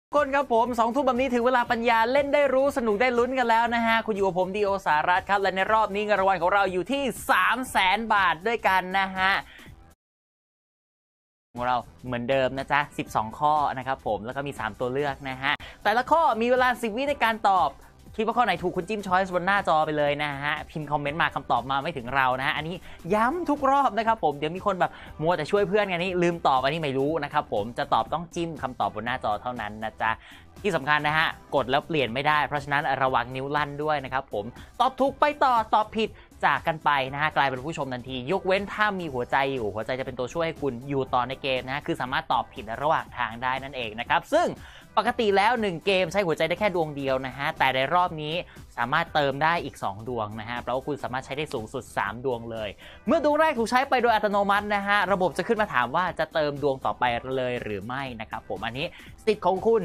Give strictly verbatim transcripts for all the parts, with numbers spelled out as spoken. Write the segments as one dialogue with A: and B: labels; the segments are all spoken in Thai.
A: คนครับผมสองทุ่มแบบนี้ถึงเวลาปัญญาเล่นได้รู้สนุกได้ลุ้นกันแล้วนะฮะคุณอยู่กับผมดีโอสารัตครับและในรอบนี้เงินรางวัลของเราอยู่ที่ สามแสน บาทด้วยกันนะฮะของเราเหมือนเดิมนะจ๊ะสิบสองข้อนะครับผมแล้วก็มีสามตัวเลือกนะฮะแต่ละข้อมีเวลาสิบวิในการตอบคิดว่าข้อไหนถูกคุณจิ้มช้อยส์บนหน้าจอไปเลยนะฮะพิมพ์คอมเมนต์มาคำตอบมาไม่ถึงเรานะฮะอันนี้ย้ำทุกรอบนะครับผมเดี๋ยวมีคนแบบมัวแต่ช่วยเพื่อนกันนี่ลืมตอบอันนี้ไม่รู้นะครับผมจะตอบต้องจิ้มคำตอบบนหน้าจอเท่านั้นนะจ๊ะที่สำคัญนะฮะกดแล้วเปลี่ยนไม่ได้เพราะฉะนั้นระวังนิ้วลั่นด้วยนะครับผมตอบถูกไปต่อตอบผิดจากกันไปนะฮะกลายเป็นผู้ชมทันทียกเว้นถ้ามีหัวใจอยู่หัวใจจะเป็นตัวช่วยให้คุณอยู่ต่อในเกมนะฮะคือสามารถตอบผิดระหว่างทางได้นั่นเองนะครับซึ่งปกติแล้วหนึ่งเกมใช้หัวใจได้แค่ดวงเดียวนะฮะแต่ในรอบนี้สามารถเติมได้อีกสองดวงนะฮะแปลว่าคุณสามารถใช้ได้สูงสุดสามดวงเลยเมื่อดวงแรกถูกใช้ไปโดยอัตโนมัตินะฮะระบบจะขึ้นมาถามว่าจะเติมดวงต่อไปเลยหรือไม่นะครับผมอันนี้สิทธิ์ของคุณ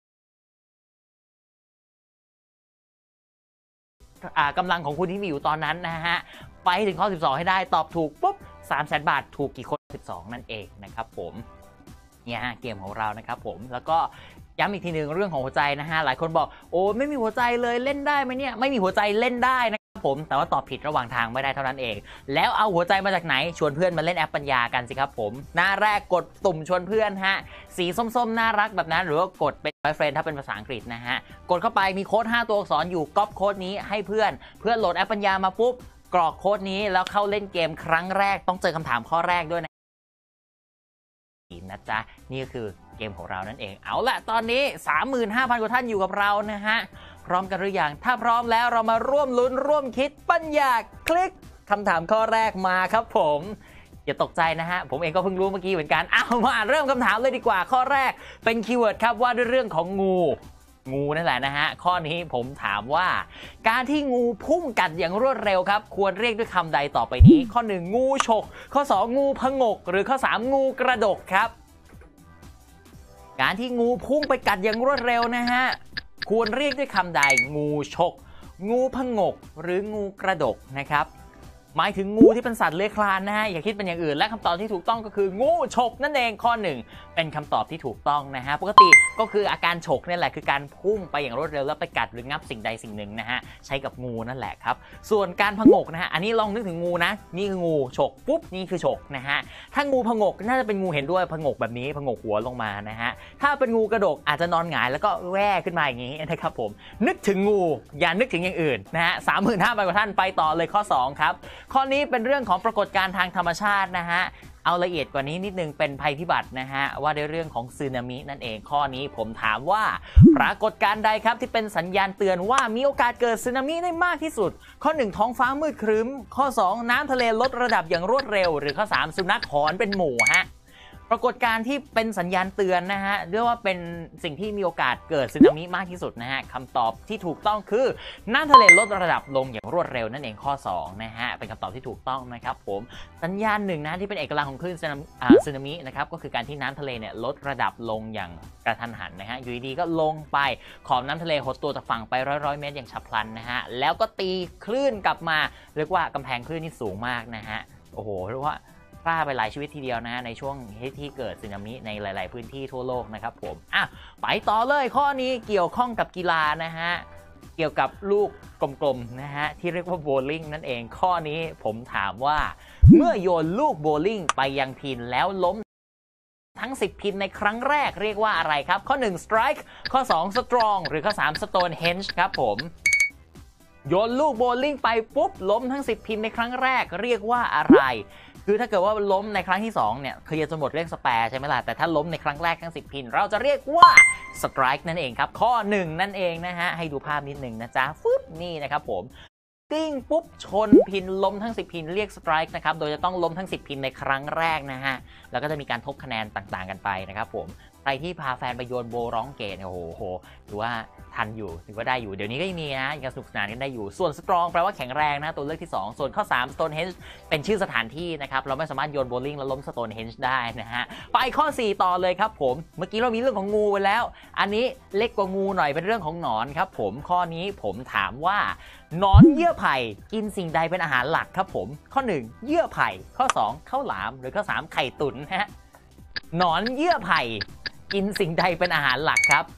A: กำลังของคุณที่มีอยู่ตอนนั้นนะฮะไปถึงข้อสิบสองให้ได้ตอบถูกปุ๊บ สามแสน บาทถูกกี่คนสิบสองนั่นเองนะครับผมเนี่ยเกมของเรานะครับผมแล้วก็ย้ำอีกทีหนึ่งเรื่องของหัวใจนะฮะหลายคนบอกโอ้ไม่มีหัวใจเลยเล่นได้ไหมเนี่ยไม่มีหัวใจเล่นได้นะครับผมแต่ว่าตอบผิดระหว่างทางไม่ได้เท่านั้นเองแล้วเอาหัวใจมาจากไหนชวนเพื่อนมาเล่นแอปปัญญากันสิครับผมหน้าแรกกดตุ่มชวนเพื่อนฮะสีส้มๆน่ารักแบบนั้นหรือว่ากดเป็น boyfriend ถ้าเป็นภาษาอังกฤษนะฮะกดเข้าไปมีโค้ดห้าตัวอักษรอยู่ก๊อปโค้ดนี้ให้เพื่อนเพื่อนโหลดแอปปัญญามาปุ๊บกรอกโค้ดนี้แล้วเข้าเล่นเกมครั้งแรกต้องเจอคำถามข้อแรกด้วยนะนะจ๊ะนี่ก็คือเกมของเรานั่นเองเอาละตอนนี้ สามหมื่นห้าพัน กว่าท่านอยู่กับเรานะฮะพร้อมกันหรือยังถ้าพร้อมแล้วเรามาร่วมลุ้นร่วมคิดปัญญาคลิกคำถามข้อแรกมาครับผมอย่าตกใจนะฮะผมเองก็เพิ่งรู้เมื่อกี้เหมือนกันเอามาเริ่มคำถามเลยดีกว่าข้อแรกเป็นคีย์เวิร์ดครับว่าด้วยเรื่องของงูงูนั่นแหละนะฮะข้อนี้ผมถามว่าการที่งูพุ่งกัดอย่างรวดเร็วครับควรเรียกด้วยคำใดต่อไปนี้ข้อหนึ่งงูฉกข้อสองงูผงกหรือข้อสามงูกระดกครับการที่งูพุ่งไปกัดอย่างรวดเร็วนะฮะควรเรียกด้วยคำใดงูฉกงูผงกหรืองูกระดกนะครับหมายถึงงูที่เป็นสัตว์เลื้อยคลานนะฮะอย่าคิดเป็นอย่างอื่นและคำตอบที่ถูกต้องก็คืองูฉกนั่นเองข้อหนึ่งเป็นคำตอบที่ถูกต้องนะฮะปกติก็คืออาการฉกนี่แหละคือการพุ่งไปอย่างรวดเร็วแล้วไปกัดหรืองับสิ่งใดสิ่งหนึ่งนะฮะใช้กับงูนั่นแหละครับส่วนการผงกนะฮะอันนี้ลองนึกถึงงูนะนี่คืองูฉกปุ๊บนี่คือฉกนะฮะถ้างูผงกน่าจะเป็นงูเห็นด้วยผงกแบบนี้ผงกหัวลงมานะฮะถ้าเป็นงูกระดกอาจจะนอนหงายแล้วก็แว่ขึ้นมาอย่างนี้นะครับผมนึกถึงงูอย่านึกถึงอย่างอื่นนะฮะ สามหมื่นห้าพัน กว่าท่านไปต่อเลยข้อสองครับข้อนี้เป็นเรื่องของปรากฏการณ์ทางธรรมชาตินะฮะเอาละเอียดกว่านี้นิดนึงเป็นภัยพิบัตินะฮะว่าในเรื่องของสึนามินั่นเองข้อนี้ผมถามว่าปรากฏการณ์ใดครับที่เป็นสัญญาณเตือนว่ามีโอกาสเกิดสึนามิได้มากที่สุดข้อหนึ่งท้องฟ้ามืดครึ้มข้อสองน้ำทะเลลดระดับอย่างรวดเร็วหรือข้อสามสุนัขหอนเป็นหมู่ฮะปรากฏการณ์ที่เป็นสัญญาณเตือนนะฮะเรียกว่าเป็นสิ่งที่มีโอกาสเกิดสึนามิมากที่สุดนะฮะคำตอบที่ถูกต้องคือน้ำทะเลลดระดับลงอย่างรวดเร็วนั่นเองข้อสองนะฮะเป็นคำตอบที่ถูกต้องนะครับผมสัญญาณหนึ่งนะที่เป็นเอกลักษณ์ของคลื่นสึนามินะครับก็คือการที่น้ำทะเลเนี่ยลดระดับลงอย่างกระทันหันนะฮะอยู่ดีๆก็ลงไปขอบน้ำทะเลหดตัวจากฝั่งไปร้อยๆเมตรอย่างฉับพลันนะฮะแล้วก็ตีคลื่นกลับมาเรียกว่ากำแพงคลื่นนี่สูงมากนะฮะโอ้โหเรียกว่าฆ่าไปหลายชีวิตทีเดียวนะฮะในช่วงที่เกิดสึนามิในหลายๆพื้นที่ทั่วโลกนะครับผมอ่ะไปต่อเลยข้อนี้เกี่ยวข้องกับกีฬานะฮะเกี่ยวกับลูกกลมๆนะฮะที่เรียกว่าโบว์ลิ่งนั่นเองข้อนี้ผมถามว่าเมื่อโยนลูกโบว์ลิ่งไปยังพินแล้วล้มทั้งสิบพินในครั้งแรกเรียกว่าอะไรครับข้อหนึ่ง strike ข้อสอง strong หรือข้อสาม stonehenge ครับผมโยนลูกโบว์ลิ่งไปปุ๊บล้มทั้งสิบพินในครั้งแรกเรียกว่าอะไรคือถ้าเกิดว่าล้มในครั้งที่สองเนี่ยเคลียร์จนหมดเรียกสแปร์ใช่ไหมล่ะแต่ถ้าล้มในครั้งแรกทั้งสิบพินเราจะเรียกว่าสไตรค์นั่นเองครับข้อหนึ่งนั่นเองนะฮะให้ดูภาพนิดหนึ่งนะจ๊ะฟึบนี่นะครับผมกิ้งปุ๊บชนพินล้มทั้งสิบพินเรียกสไตรค์นะครับโดยจะต้องล้มทั้งสิบพินในครั้งแรกนะฮะแล้วก็จะมีการทบคะแนนต่างๆกันไปนะครับผมใครที่พาแฟนไปโยนโบร้องเกตเนี่ยโอ้โหถือว่าทันอยู่ถือว่าได้อยู่เดี๋ยวนี้ก็ยังมีนะยังสนุกสนานกันได้อยู่ส่วนสตรองแปลว่าแข็งแรงนะตัวเลือกที่สองส่วนข้อสาม Stonehenge เป็นชื่อสถานที่นะครับเราไม่สามารถโยนโบลิ่งแล้วล้ม Stonehenge ได้นะฮะไปข้อสี่ต่อเลยครับผมเมื่อกี้เรามีเรื่องของงูไปแล้วอันนี้เล็กกว่างูหน่อยเป็นเรื่องของหนอนครับผมข้อนี้ผมถามว่าหนอนเยื่อไผ่กินสิ่งใดเป็นอาหารหลักครับผมข้อหนึ่งเยื่อไผ่ข้อสองข้าวหลามหรือข้อสามไข่ตุ๋นฮะหนอนเยื่อไผ่กินสิ่งใดเป็นอาหารหลักครับ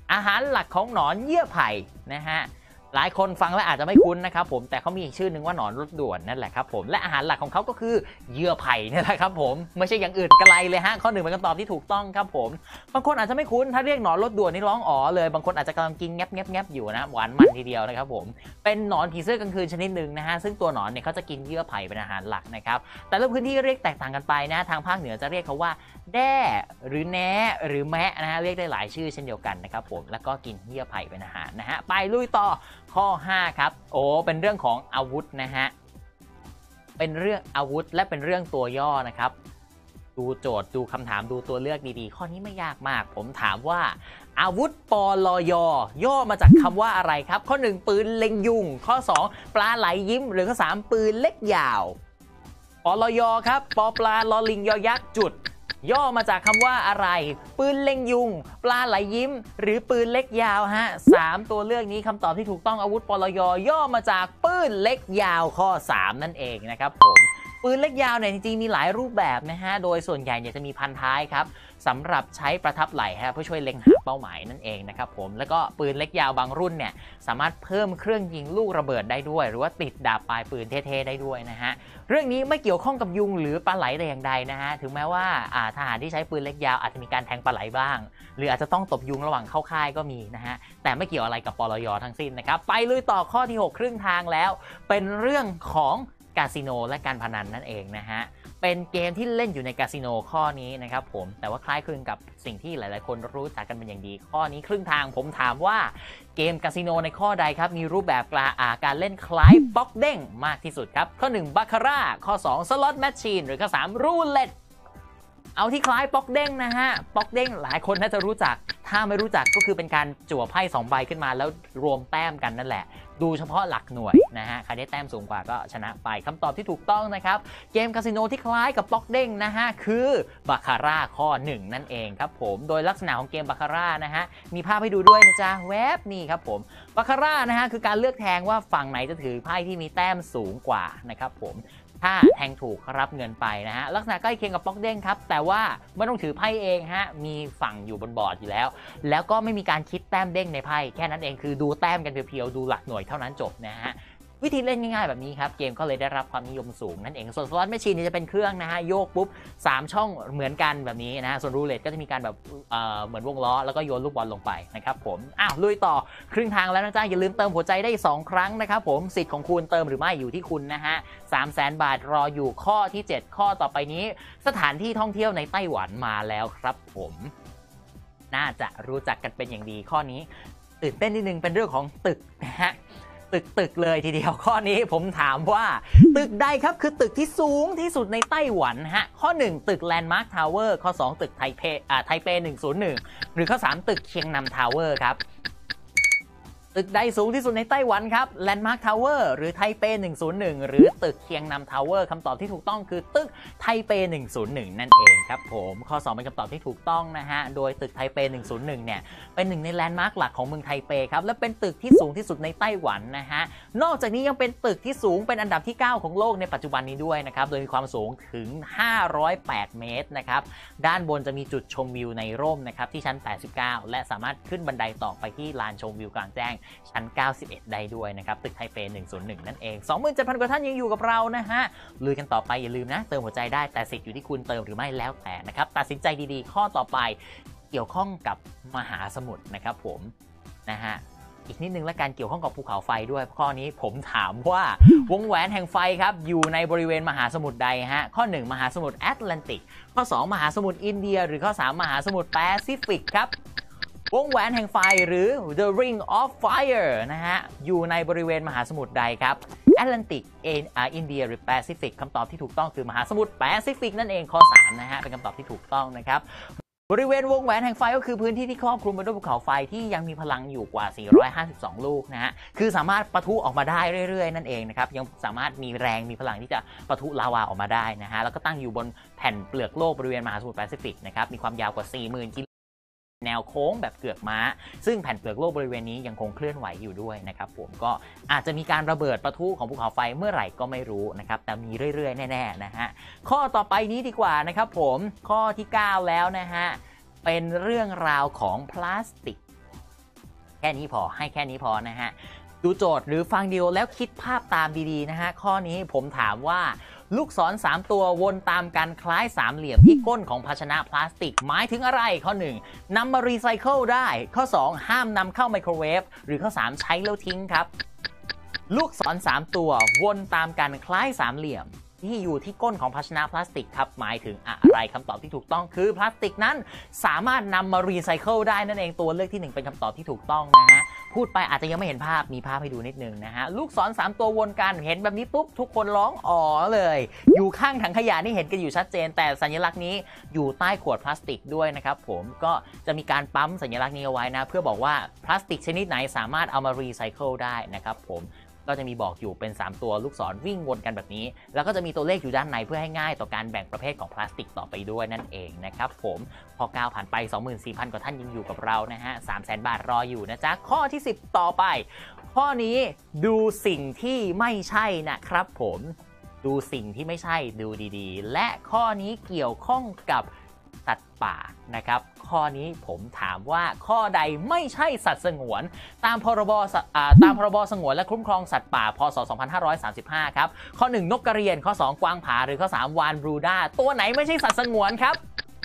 A: อาหารหลักของหนอนเยื่อไผ่นะฮะหลายคนฟังแล้วอาจจะไม่คุ้นนะครับผมแต่เขามีอีกชื่อหนึ่งว่าหนอนรถด่วนนั่นแหละครับผมและอาหารหลักของเขาก็คือเยื่อไผ่นี่แหละครับผมไม่ใช่อย่างอื่นไกลเลยฮะข้อหนึ่งเป็นคำตอบที่ถูกต้องครับผมบางคนอาจจะไม่คุ้นถ้าเรียกหนอนรถด่วนนี่ร้องอ๋อเลยบางคนอาจจะกำลังกินแงบแงบแงบอยู่นะหวานมันทีเดียวนะครับผมเป็นหนอนผีเสื้อกลางคืนชนิดหนึ่งนะฮะซึ่งตัวหนอนเนี่ยเขาจะกินเยื่อไผ่เป็นอาหารหลักนะครับแต่ละพื้นที่เรียกแตกต่างกันไปนะทางภาคเหนือจะเรียกเขาว่าแด้หรือแหนหรือแมะนะฮะเรียกได้หลายชื่อเช่นเดียวกันนะครับผมแล้วก็กินเยื่อไผ่เป็นอาหารนะฮะไปลุยต่อข้อห้าครับโอ้เป็นเรื่องของอาวุธนะฮะเป็นเรื่องอาวุธและเป็นเรื่องตัวย่อนะครับดูโจทย์ดูคำถามดูตัวเลือกดีๆข้อนี้ไม่ยากมากผมถามว่าอาวุธปลยย่อมาจากคำว่าอะไรครับข้อหนึ่งปืนเล็งยุงข้อสองปลาไหลยิ้มหรือข้อสามปืนเล็กยาวปลยครับปปลาลอลิงยอยักษ์จุดย่อมาจากคำว่าอะไรปืนเล็งยุงปลาไหลยิ้มหรือปืนเล็กยาวฮะสามตัวเลือกนี้คำตอบที่ถูกต้องอาวุธปลยย่อมาจากปืนเล็กยาวข้อสามนั่นเองนะครับผมปืนเล็กยาวเนี่ยจริงๆมีหลายรูปแบบนะฮะโดยส่วนใหญ่เนี่ยจะมีพันท้ายครับสำหรับใช้ประทับไหล่ฮะเพื่อช่วยเล็งหาเป้าหมายนั่นเองนะครับผมแล้วก็ปืนเล็กยาวบางรุ่นเนี่ยสามารถเพิ่มเครื่องยิงลูกระเบิดได้ด้วยหรือว่าติดดาบปลายปืนเท่ๆได้ด้วยนะฮะเรื่องนี้ไม่เกี่ยวข้องกับยุงหรือปลาไหลแต่อย่างใดนะฮะถึงแม้ว่าทหารที่ใช้ปืนเล็กยาวอาจจะมีการแทงปลาไหลบ้างหรืออาจจะต้องตบยุงระหว่างเข้าค่ายก็มีนะฮะแต่ไม่เกี่ยวอะไรกับปลยทั้งสิ้นนะครับไปลุยต่อข้อที่หกครึ่งทางแล้วเป็นเรื่องของคาสิโนและการพนันนั่นเองนะฮะเป็นเกมที่เล่นอยู่ในคาสิโนข้อนี้นะครับผมแต่ว่าคล้ายคลึงกับสิ่งที่หลายๆคนรู้จักกันเป็นอย่างดีข้อนี้ครึ่งทางผมถามว่าเกมคาสิโนในข้อใดครับมีรูปแบบการเล่นคล้ายบล็อกเด้งมากที่สุดครับข้อหนึ่งบาคาร่าข้อสองสล็อตแมชชีนหรือข้อสามรูเล็ตเอาที่คล้ายป๊อกเด้งนะฮะป๊อกเด้งหลายคนน่าจะรู้จักถ้าไม่รู้จักก็คือเป็นการจั่วไพ่สองใบขึ้นมาแล้วรวมแต้มกันนั่นแหละดูเฉพาะหลักหน่วยนะฮะใครได้แต้มสูงกว่าก็ชนะไปคำตอบที่ถูกต้องนะครับเกมคาสิโนที่คล้ายกับป๊อกเด้งนะฮะคือบาคาร่าข้อหนึ่งนั่นเองครับผมโดยลักษณะของเกมบาคาร่านะฮะมีภาพให้ดูด้วยนะจ๊ะแวบนี่ครับผมบาคาร่านะฮะคือการเลือกแทงว่าฝั่งไหนจะถือไพ่ที่มีแต้มสูงกว่านะครับผมถ้าแทงถูกรับเงินไปนะฮะลักษณะใกล้เคียงกับป๊อกเด้งครับแต่ว่าไม่ต้องถือไพ่เองฮะมีฝั่งอยู่บนบอร์ดอยู่แล้วแล้วก็ไม่มีการคิดแต้มเด้งในไพ่แค่นั้นเองคือดูแต้มกันเพียวๆดูหลักหน่วยเท่านั้นจบนะฮะวิธีเล่นง่ายๆแบบนี้ครับเกมก็เลยได้รับความนิยมสูงนั่นเองส่วนสล็อตแมชชีนจะเป็นเครื่องนะฮะโยกปุ๊บสามช่องเหมือนกันแบบนี้นะฮะส่วนรูเล็ตก็จะมีการแบบเอ่อเหมือนวงล้อแล้วก็โยนลูกบอลลงไปนะครับผมอ้าวลุยต่อครึ่งทางแล้วนะจ๊ะอย่าลืมเติมหัวใจได้สองครั้งนะครับผมสิทธิ์ของคุณเติมหรือไม่อยู่ที่คุณนะฮะสามแสนบาทรออยู่ข้อที่เจ็ดข้อต่อไปนี้สถานที่ท่องเที่ยวในไต้หวันมาแล้วครับผมน่าจะรู้จักกันเป็นอย่างดีข้อนี้ตื่นเต้นนิดนึงเป็นเรื่องของตึกนะฮะตึกตึกเลยทีเดียวข้อนี้ผมถามว่าตึกใดครับคือตึกที่สูงที่สุดในไต้หวันฮะข้อหนึ่งตึกแลนด์มาร์คทาวเวอร์ข้อสองตึกไทเปอ่าไทเปหนึ่งศูนย์หนึ่งหรือข้อสามตึกเคียงนำทาวเวอร์ครับตึกใดสูงที่สุดในไต้หวันครับแลนด์มาร์คทาวเวอร์หรือไทเปหนึ่งศูนย์หนึ่งหรือตึกเคียงนำทาวเวอร์คำตอบที่ถูกต้องคือตึกไทเปหนึ่งศูนย์หนึ่งนั่นเองครับผมข้อสองเป็นคำตอบที่ถูกต้องนะฮะโดยตึกไทเปหนึ่งศูนย์หนึ่งเนี่ยเป็นหนึ่งในแลนด์มาร์คหลักของเมืองไทเปครับและเป็นตึกที่สูงที่สุดในไต้หวันนะฮะนอกจากนี้ยังเป็นตึกที่สูงเป็นอันดับที่เก้าของโลกในปัจจุบันนี้ด้วยนะครับโดยมีความสูงถึงห้าร้อยแปดเมตรนะครับด้านบนจะมีจุดชมวิวในร่มนะครับที่ชั้นแปดสิบเก้าและสามารถขึ้นบันไดต่อไปที่ลานชมวิวกลางแจ้งชั้นเก้าสิบเอ็ดได้ด้วยนะครับตึกไทเปหนึ่งศูนย์หนึ่งนั่นเอง สองหมื่นเจ็ดพัน กว่าท่านยังอยู่กับเรานะฮะลุยกันต่อไปอย่าลืมนะเติมหัวใจได้แต่สิทธิ์อยู่ที่คุณเติมหรือไม่แล้วแต่นะครับตัดสินใจดีๆข้อต่อไปเกี่ยวข้องกับมหาสมุทรนะครับผมนะฮะอีกนิดนึงและการเกี่ยวข้องกับภูเขาไฟด้วยข้อนี้ผมถามว่าวงแหวนแห่งไฟครับอยู่ในบริเวณมหาสมุทรใดฮะข้อหนึ่งมหาสมุทรแอตแลนติกข้อสองมหาสมุทรอินเดียหรือข้อสามมหาสมุทรแปซิฟิกครับวงแหวนแห่งไฟหรือ The Ring of Fire นะฮะอยู่ในบริเวณมหาสมุทรใดครับแอตแลนติกเอินเดียหรือแปซิฟิกคำตอบที่ถูกต้องคือมหาสมุทรแปซิฟิกนั่นเองข้อสามนะฮะเป็นคำตอบที่ถูกต้องนะครับบริเวณวงแหวนแห่งไฟก็คือพื้นที่ที่ครอบคลุมไปด้วยภูเขาไฟที่ยังมีพลังอยู่กว่าสี่ร้อยห้าสิบสองลูกนะฮะคือสามารถปะทุออกมาได้เรื่อยๆนั่นเองนะครับยังสามารถมีแรงมีพลังที่จะปะทุลาวาออกมาได้นะฮะแล้วก็ตั้งอยู่บนแผ่นเปลือกโลกบริเวณมหาสมุทรแปซิฟิกนะครับมีความยาวกว่า สี่หมื่น กิโลแนวโค้งแบบเกือกม้าซึ่งแผ่นเปลือกโลกบริเวณนี้ยังคงเคลื่อนไหวอยู่ด้วยนะครับผมก็อาจจะมีการระเบิดปะทุของภูเขาไฟเมื่อไหร่ก็ไม่รู้นะครับแต่มีเรื่อยๆแน่ๆนะฮะข้อต่อไปนี้ดีกว่านะครับผมข้อที่เก้าแล้วนะฮะเป็นเรื่องราวของพลาสติกค่นี้พอให้แค่นี้พอนะฮะดูโจทย์หรือฟังดีโอแล้วคิดภาพตามดีๆนะฮะข้อนี้ผมถามว่าลูกศรสามตัววนตามกันคล้ายสามเหลี่ยมที่ก้นของภาชนะพลาสติกหมายถึงอะไรข้อหนึ่งนำมารีไซเคิลได้ข้อสองห้ามนำเข้าไมโครเวฟหรือข้อสามใช้แล้วทิ้งครับลูกศรสามตัววนตามกันคล้ายสามเหลี่ยมที่อยู่ที่ก้นของภาชนะพลาสติกครับหมายถึงอะไรคำตอบที่ถูกต้องคือพลาสติกนั้นสามารถนำมารีไซเคิลได้นั่นเองตัวเลือกที่หนึ่งเป็นคำตอบที่ถูกต้องนะฮะพูดไปอาจจะยังไม่เห็นภาพมีภาพให้ดูนิดนึงนะฮะลูกศรสามตัววนกันเห็นแบบนี้ปุ๊บทุกคนร้องอ๋อเลยอยู่ข้างถังขยะนี่เห็นกันอยู่ชัดเจนแต่สัญลักษณ์นี้อยู่ใต้ขวดพลาสติกด้วยนะครับผมก็จะมีการปั๊มสัญลักษณ์นี้เอาไว้นะเพื่อบอกว่าพลาสติกชนิดไหนสามารถเอามารีไซเคิลได้นะครับผมก็จะมีบอกอยู่เป็นสามตัวลูกศรวิ่งวนกันแบบนี้แล้วก็จะมีตัวเลขอยู่ด้านในเพื่อให้ง่ายต่อการแบ่งประเภทของพลาสติกต่อไปด้วยนั่นเองนะครับผมพอก้าวผ่านไป สองหมื่นสี่พัน กว่าท่านยังอยู่กับเรานะฮะ สามแสน บาทรออยู่นะจ๊ะข้อที่สิบต่อไปข้อนี้ดูสิ่งที่ไม่ใช่นะครับผมดูสิ่งที่ไม่ใช่ดูดีๆและข้อนี้เกี่ยวข้องกับสัตว์ป่านะครับข้อนี้ผมถามว่าข้อใดไม่ใช่สัตว์สงวนตามพรบตามพรบสงวนและคุ้มครองสัตว์ป่าพศสองพันห้าร้อยสามสิบห้าครับข้อหนึ่งนกกระเรียนข้อสองกวางผาหรือข้อสามวานบรูด้าตัวไหนไม่ใช่สัตว์สงวนครับ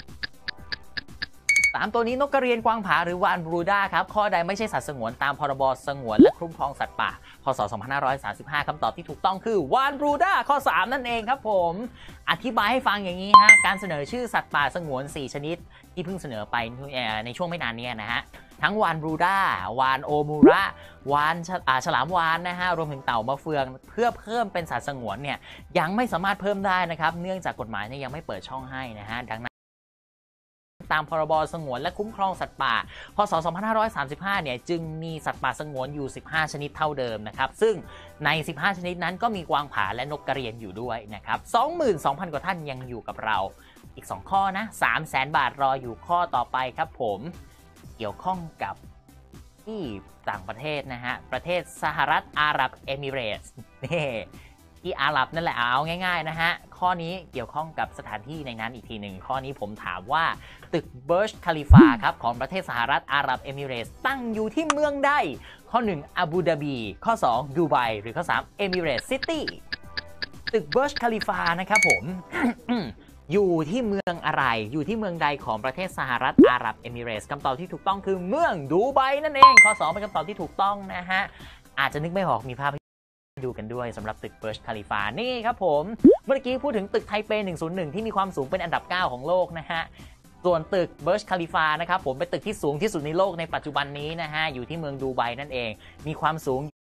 A: สามตัวนี้นกกระเรียนกวางผาหรือวานบรูด้าครับข้อใดไม่ใช่สัตว์สงวนตามพรบสงวนและคุ้มครองสัตว์ป่าพศสองพันห้าร้อยสามสิบห้าคำตอบที่ถูกต้องคือวานบรูด้าข้อสามนั่นเองครับผมอธิบายให้ฟังอย่างนี้ฮะการเสนอชื่อสัตว์ป่าสงวนสี่ชนิดที่เพิ่งเสนอไปในช่วงไม่นานนี้นะฮะทั้งวานบรูด้าวานโอมูระวานฉลามวานนะฮะรวมถึงเต่ามะเฟืองเพื่อเพิ่มเป็นสัตว์สงวนเนี่ยยังไม่สามารถเพิ่มได้นะครับเนื่องจากกฎหมายเนี่ยยังไม่เปิดช่องให้นะฮะดังนั้นตามพรบสงวนและคุ้มครองสัตว์ป่าพศสองพันห้าร้อยสามสิบห้าเนี่ยจึงมีสัตว์ป่าสงวนอยู่สิบห้าชนิดเท่าเดิมนะครับซึ่งในสิบห้าชนิดนั้นก็มีกวางผาและนกกระเรียนอยู่ด้วยนะครับ สองหมื่นสองพัน กว่าท่านยังอยู่กับเราอีกสองข้อนะ สามแสน บาทรออยู่ข้อต่อไปครับผมเกี่ยวข้องกับที่ต่างประเทศนะฮะประเทศสหรัฐอาหรับเอมิเรตส์นี่ที่อาหรับนั่นแหละเอาง่ายๆนะฮะข้อนี้เกี่ยวข้องกับสถานที่ในนั้นอีกทีหนึ่งข้อนี้ผมถามว่าตึกเบิร์จคาลิฟาครับของประเทศสหรัฐอาหรับเอมิเรตส์ตั้งอยู่ที่เมืองใดข้อหนึ่งอาบูดาบีข้อสองดูไบหรือข้อสามเอมิเรตส์ซิตี้ตึกเบิร์จคาลิฟานะครับผม อยู่ที่เมืองอะไรอยู่ที่เมืองใดของประเทศสหรัฐอาหรับเอมิเรตส์คำตอบที่ถูกต้องคือเมืองดูไบนั่นเองข้อสองเป็นคำตอบที่ถูกต้องนะฮะอาจจะนึกไม่ออกมีภาพดูกันด้วยสำหรับตึกเบิร์จคาลิฟานี่ครับผมเมื่อกี้พูดถึงตึกไทเปหนึ่งศูนย์หนึ่งที่มีความสูงเป็นอันดับเก้าของโลกนะฮะส่วนตึกเบิร์จคาลิฟานะครับผมเป็นตึกที่สูงที่สุดในโลกในปัจจุบันนี้นะฮะอยู่ที่เมืองดูไบนั่นเองมีความสูง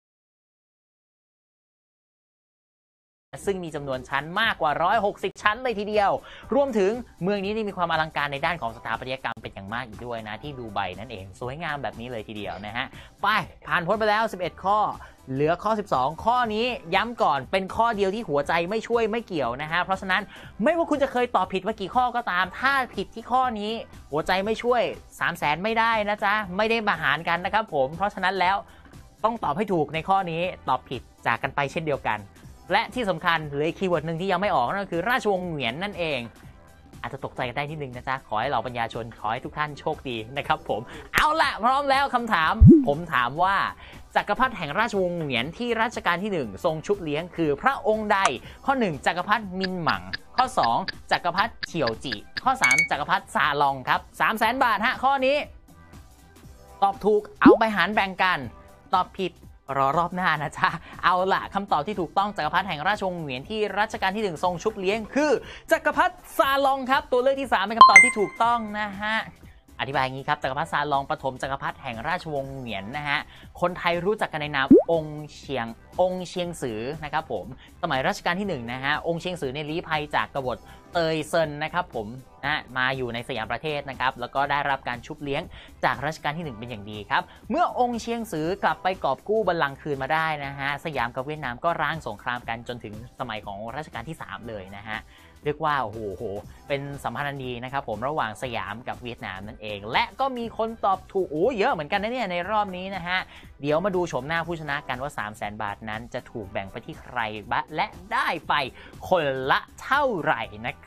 A: ซึ่งมีจำนวนชั้นมากกว่าหนึ่งร้อยหกสิบชั้นเลยทีเดียวรวมถึงเมืองนี้มีความอลังการในด้านของสถาปัตยกรรมเป็นอย่างมากอีกด้วยนะที่ดูไบนั่นเองสวยงามแบบนี้เลยทีเดียวนะฮะไปผ่านพ้นไปแล้วสิบเอ็ดข้อเหลือข้อสิบสองข้อนี้ย้ำก่อนเป็นข้อเดียวที่หัวใจไม่ช่วยไม่เกี่ยวนะฮะเพราะฉะนั้นไม่ว่าคุณจะเคยตอบผิดมากี่ข้อก็ตามถ้าผิดที่ข้อนี้หัวใจไม่ช่วย สามแสน ไม่ได้นะจ๊ะไม่ได้มาหารกันนะครับผมเพราะฉะนั้นแล้วต้องตอบให้ถูกในข้อนี้ตอบผิดจากกันไปเช่นเดียวกันและที่สำคัญเหลืออีกคีย์เวิร์ดหนึ่งที่ยังไม่ออกนั่นก็คือราชวงศ์เหวียนนั่นเองอาจจะตกใจกันได้นิดนึงนะจ๊ะขอให้เหล่าปัญญาชนขอให้ทุกท่านโชคดีนะครับผมเอาละพร้อมแล้วคำถามผมถามว่าจักรพรรดิแห่งราชวงศ์เหวียนที่รัชกาลที่หนึ่งทรงชุบเลี้ยงคือพระองค์ใดข้อหนึ่งจักรพรรดิมินหมั่งข้อสองจักรพรรดิเฉียวจิข้อสามจักรพรรดิซาลองครับ สามแสน บาทฮะข้อนี้ตอบถูกเอาไปหารแบ่งกันตอบผิดรอรอบหน้านะจ๊ะเอาล่ะคำตอบที่ถูกต้องจักรพรรดิแห่งราชวงศ์เหวียนที่รัชกาลที่หนึ่งทรงชุบเลี้ยงคือจักรพรรดิซาลองครับตัวเลือกที่สามเป็นคำตอบที่ถูกต้องนะฮะอธิบายอย่างนี้ครับจักรพรรดิซาลองปฐมจักรพรรดิแห่งราชวงศ์เหวียนนะฮะคนไทยรู้จักกันในนามองค์เชียงองค์เชียงสือนะครับผมสมัยรัชกาลที่หนึ่งนะฮะองค์เชียงสือในลี้ภัยจากกบฏเตยเซินนะครับผมนะมาอยู่ในสยามประเทศนะครับแล้วก็ได้รับการชุบเลี้ยงจากรัชกาลที่หนึ่งเป็นอย่างดีครับเมื่อองค์เชียงสือกลับไปกอบกู้บัลลังก์คืนมาได้นะฮะสยามกับเวียดนามก็ร้างสงครามกันจนถึงสมัยของรัชกาลที่สามเลยนะฮะเรียกว่าโอ้โหเป็นสัมพันธ์อันดีนะครับผมระหว่างสยามกับเวียดนามนั่นเองและก็มีคนตอบถูกโอ้เยอะเหมือนกันนะเนี่ยในรอบนี้นะฮะเดี๋ยวมาดูชมหน้าผู้ชนะกันว่า สามแสน บาทนั้นจะถูกแบ่งไปที่ใครบ้างและได้ไปคนละเท่าไหร่นะครับผ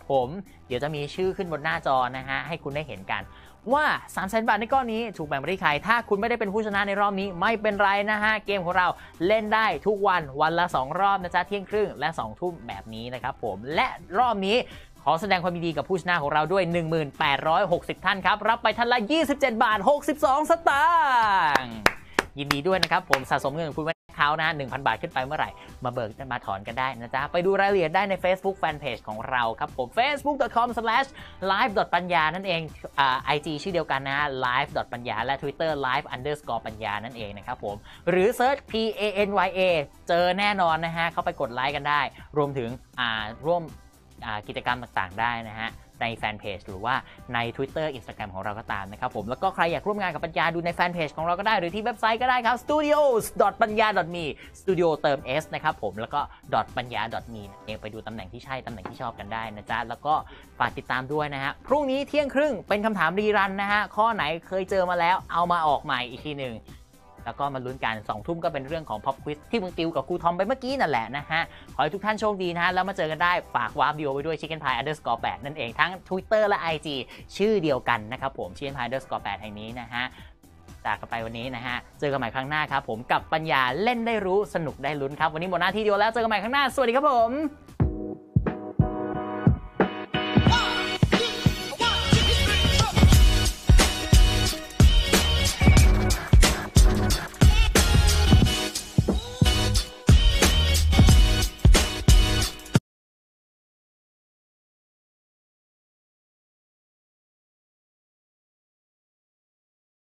A: ผมเดี๋ยวจะมีชื่อขึ้นบนหน้าจอนะฮะให้คุณได้เห็นกันว่าสามแสนบาทในก้อนนี้ถูกแบ่งไปที่ใครถ้าคุณไม่ได้เป็นผู้ชนะในรอบนี้ไม่เป็นไรนะฮะเกมของเราเล่นได้ทุกวันวันละสองรอบนะจ๊ะเที่ยงครึ่งและสองทุ่มแบบนี้นะครับผมและรอบนี้ขอแสดงความยินดีกับผู้ชนะของเราด้วย หนึ่งพันแปดร้อยหกสิบ ท่านครับรับไปท่านละยี่สิบเจ็ดบาทหกสิบสองสตางค์ยินดีด้วยนะครับผมสะสมเงินของคุณไว้เขานะ หนึ่งพัน บาทขึ้นไปเมื่อไหร่มาเบิกมาถอนกันได้นะจ๊ะไปดูรายละเอียดได้ใน Facebook Fanpage ของเราครับผม เฟซบุ๊ก ดอท คอม สแลช ไลฟ์ ดอท ปัญญา นั่นเองอ่า ไอ จี ชื่อเดียวกันนะ ไลฟ์ ดอท ปัญญา และ Twitter Live underscore ปัญญานั่นเองนะครับผมหรือเซิร์ช P A N Y A เจอแน่นอนนะฮะเข้าไปกดไลค์กันได้รวมถึงอ่าร่วมอ่ากิจกรรมต่างๆได้นะฮะในแฟนเพจหรือว่าใน Twitter Instagram ของเราก็ตามนะครับผมแล้วก็ใครอยากร่วมงานกับปัญญาดูในแฟนเพจของเราก็ได้หรือที่เว็บไซต์ก็ได้ครับ สตูดิโอส ดอท ปัญญา ดอท มี studio เติม s นะครับผมแล้วก็ ปัญญา ดอท มี เองไปดูตำแหน่งที่ใช่ตำแหน่งที่ชอบกันได้นะจ๊ะแล้วก็ฝากติดตามด้วยนะฮะพรุ่งนี้เที่ยงครึ่งเป็นคำถามรีรันนะฮะข้อไหนเคยเจอมาแล้วเอามาออกใหม่อีกทีหนึ่งแล้วก็มาลุ้นกันสองทุ่มก็เป็นเรื่องของ Pop Quiz ที่มึงติวกับครูทอมไปเมื่อกี้นั่นแหละนะฮะขอให้ทุกท่านโชคดีนะฮะแล้วมาเจอกันได้ฝากวาร์ปวิดีโอไว้ด้วย chicken pie underscore แปดนั่นเองทั้ง Twitter และ ไอ จี ชื่อเดียวกันนะครับผม chicken pie underscore แปดแห่งนี้นะฮะจากกันไปวันนี้นะฮะเจอกันใหม่ครั้งหน้าครับผมกับปัญญาเล่นได้รู้สนุกได้ลุ้นครับวันนี้หมดหน้าที่เดียวแล้วเจอกันใหม่ครั้งหน้าสวัสดีครับผม